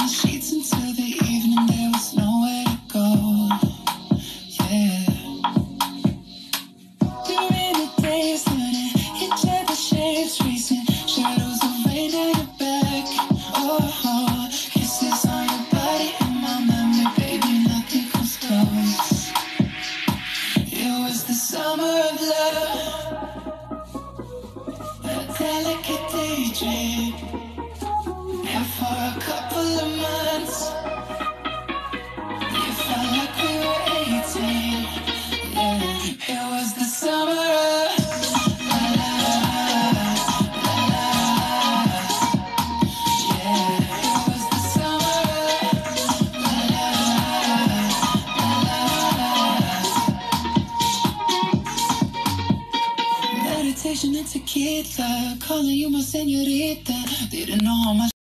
the sheets until the evening. There was nowhere to go. Yeah. During the days, learning each other's shapes, tracing shadows of rain down your back. Oh, kisses on your body and my memory, baby, nothing comes close. It was the summer of love, a delicate daydream. And for a couple of months, it felt like we were 18. Yeah, it was the summer of la la la la. Yeah, it was the summer of la la la la. Meditation and tequila, calling you my señorita. Didn't know how much